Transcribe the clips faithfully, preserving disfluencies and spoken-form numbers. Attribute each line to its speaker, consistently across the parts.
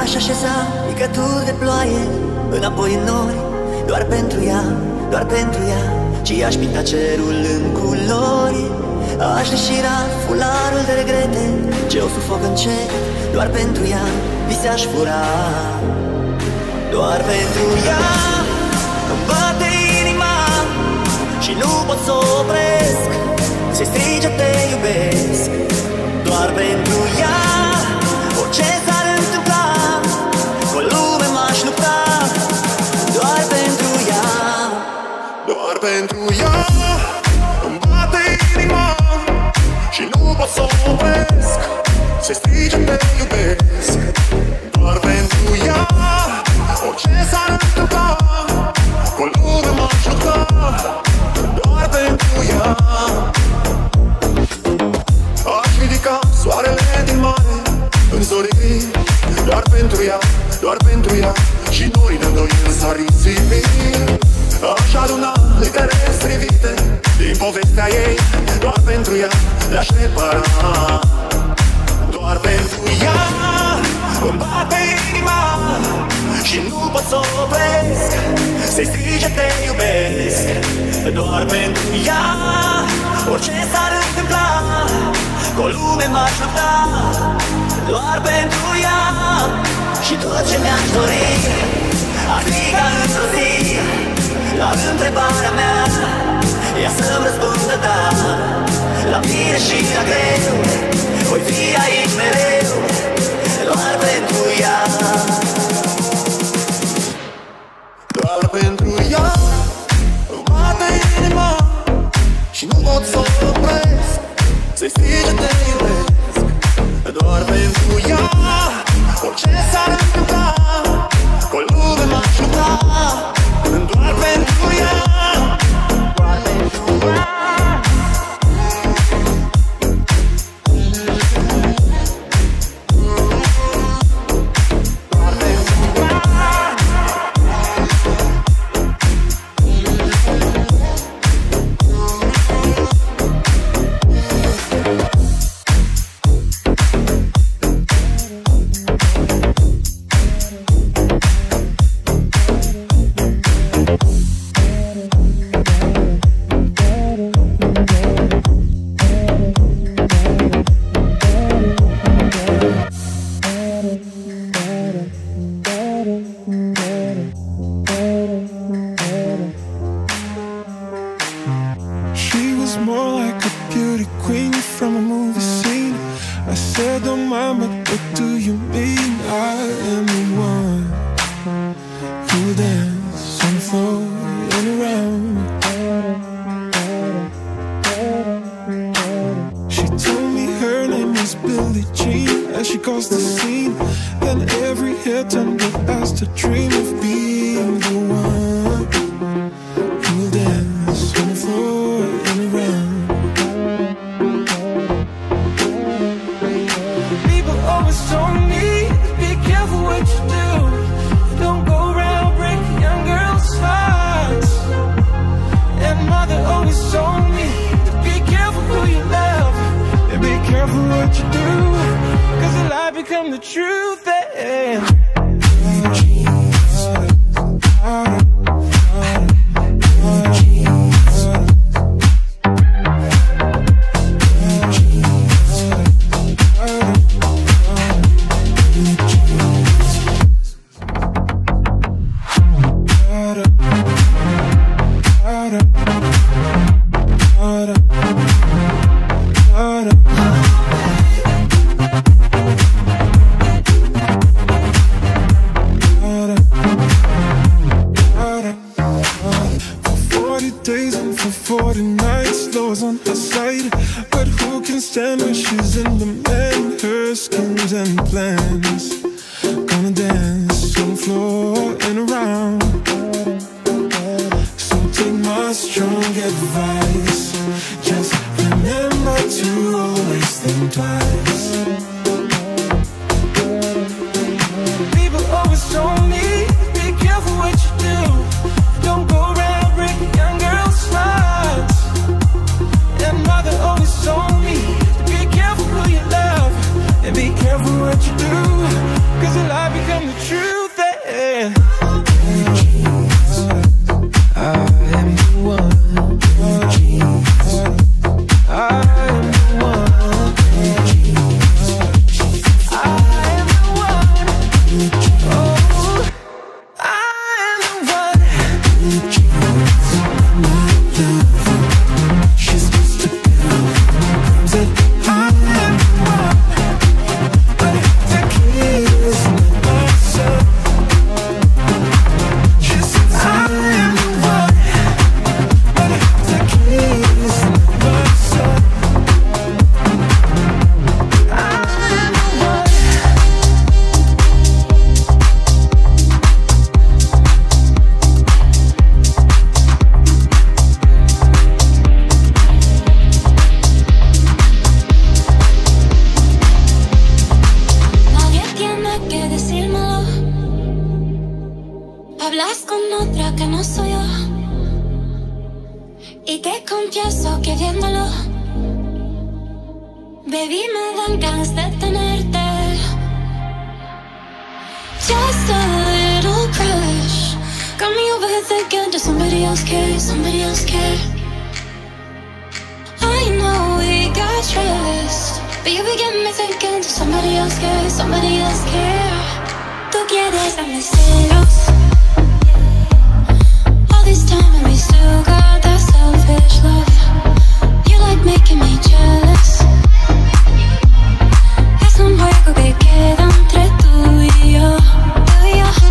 Speaker 1: aș așeza picături de ploaie înapoi în nori, doar pentru ea, doar pentru ea. Și aș pinta cerul în culori, aș deșira fularul de regrete ce o sufoc încet, doar pentru ea vise aș fura. Doar pentru ea îmi bate inima și nu pot să opresc, se strige te iubesc. Doar pentru ea orice s-ar întâmpla, cu o lume m-aș lupta. Doar pentru ea,
Speaker 2: doar pentru ea îmi bate inima și nu pot să opresc, se strige te iubesc. Doar pentru ea orice s-ar întâmpla, cu o lume m-aș lupta. Doar pentru ea aș ridica soarele din mare în zori, doar pentru ea, doar pentru ea. Și norii de noi s-ar risipi. Aș aduna litere strivite din povestea ei, doar pentru ea le-aș repara. Doar pentru ea îmi bate inima și nu pot să opresc, se strige te iubesc. Doar pentru ea orice s-ar întâmpla, cu o lume m-aș lupta. Doar pentru ea și tot ce mi-aș dori ar fi ca într-o zi la întrebarea mea ea să-mi răspundă da. La bine și la greu voi fi aici mereu, doar pentru ea. Doar pentru ea îmi bate inima și nu pot să opresc, se strige te iubesc. Doar pentru ea orice s-ar întâmpla, cu o lume m-aș lupta. Doar pentru ea, doar pentru ea.
Speaker 3: Be careful what you do, 'cause a lie becomes bailas con otra que no soy yo. Y te confieso que viéndolo, baby, me dan ganas de tenerte. Just a little crush got me over here thinking, does somebody else care, somebody else care? I know we got trust, but you be getting me thinking, does somebody else care, somebody else care? Tú quieres darme celos all this time and we still got that selfish love. You like making me jealous. Es un juego que queda entre tú y yo, tú y yo.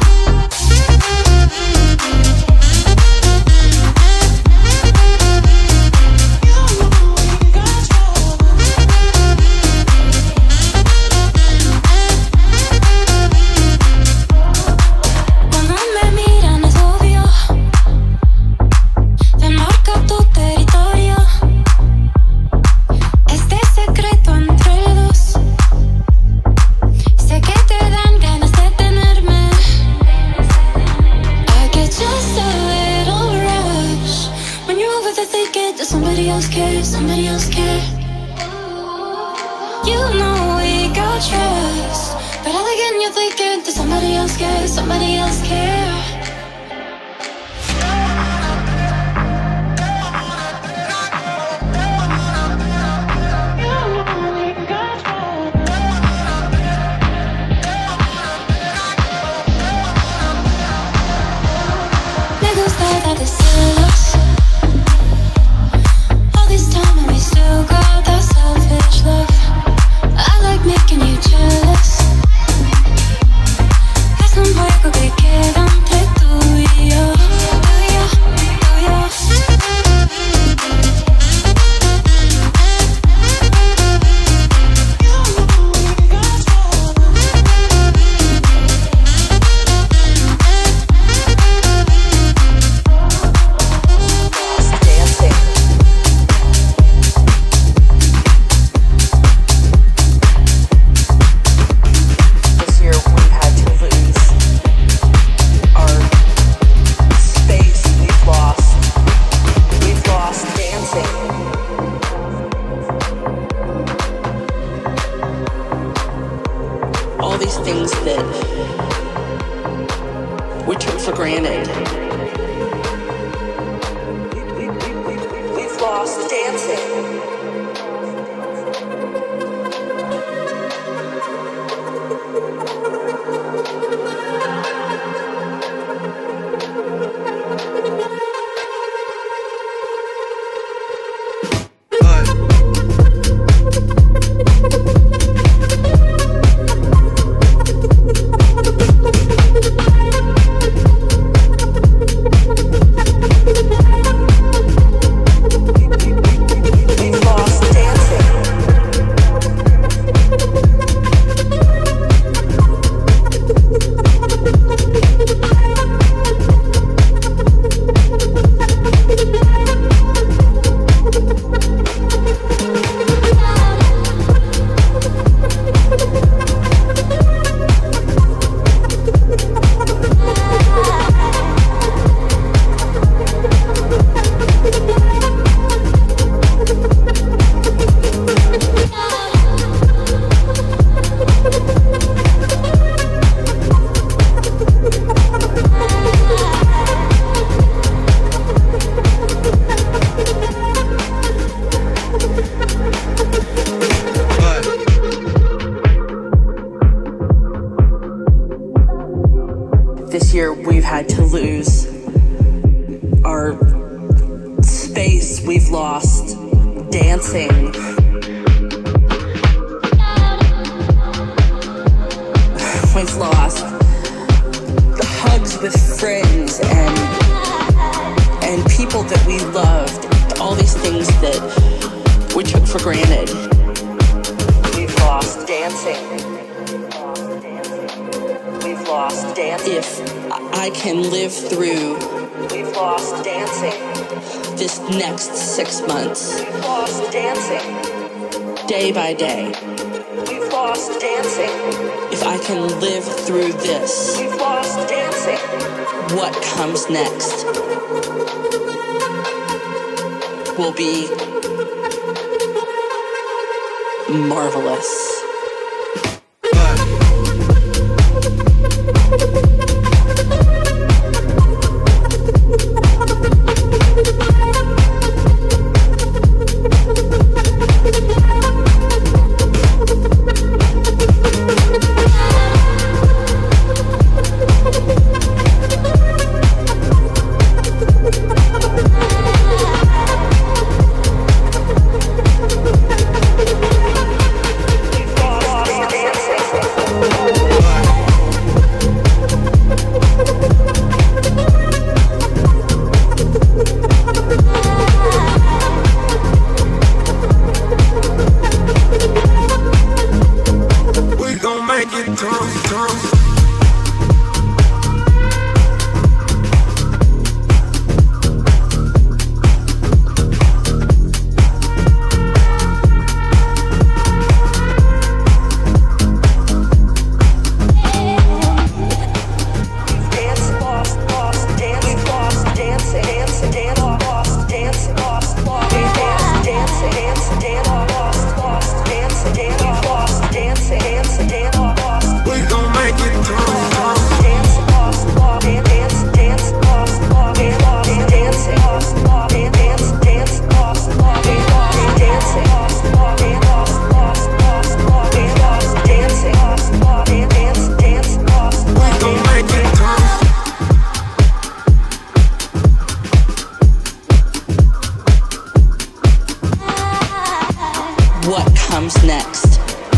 Speaker 3: Somebody else care, somebody else care. You know we got trust, but all again you're thinking, does somebody else care, somebody else care? Me gusta darte celos. Still got that selfish love. I like making you jealous. Es un juego que queda entre tú y yo, tú y yo, tú y yo. All these things that we took for granted. We, we, we, we, we've lost dancing. This year we've had to lose our space, we've lost dancing. We've lost the hugs with friends and and people that we loved, all these things that we took for granted. We've lost dancing. We've lost dancing. If I can live through, we've lost dancing, this next six months, we've lost dancing, day by day, we've lost lost dancing. If I can live through this, we've lost dancing. What comes next will be marvelous. What comes next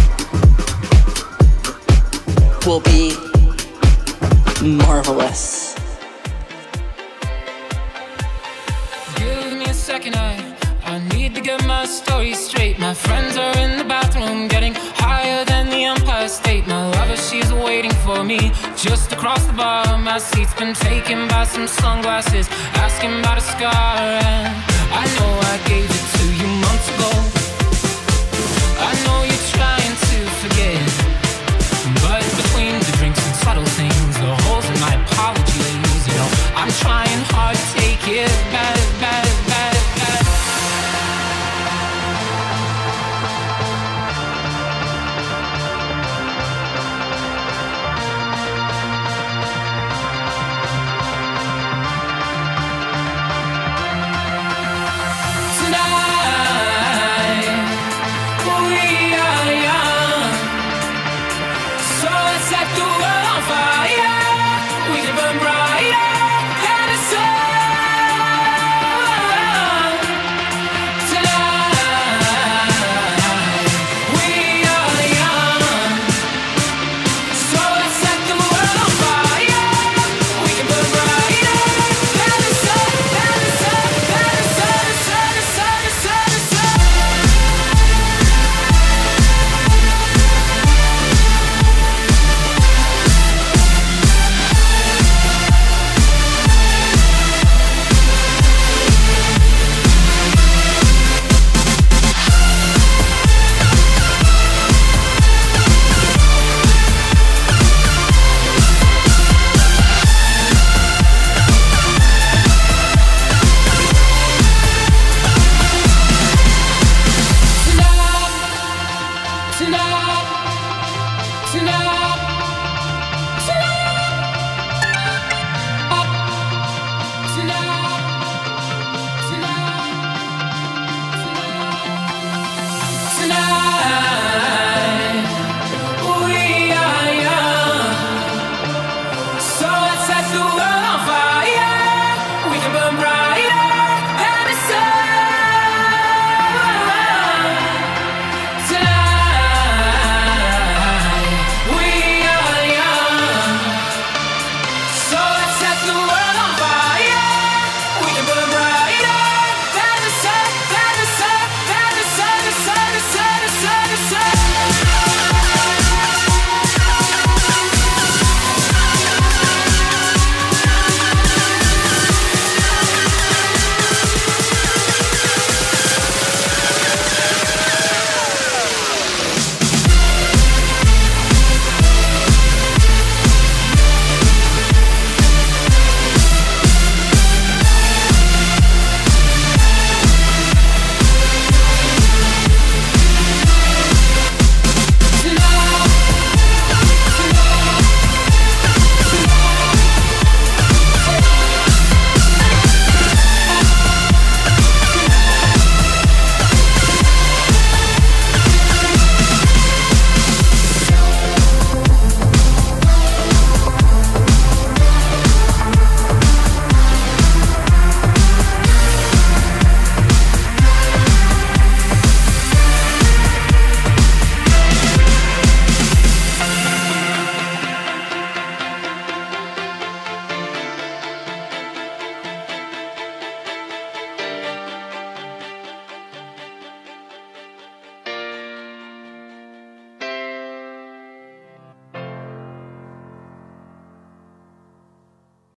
Speaker 3: will be marvelous.
Speaker 4: Give me a second, I, I need to get my story straight. My friends are in the bathroom getting higher than the Empire State. My lover, she's waiting for me just across the bar. My seat's been taken by some sunglasses, asking about a scar. And I know I gave it to you months ago. I know you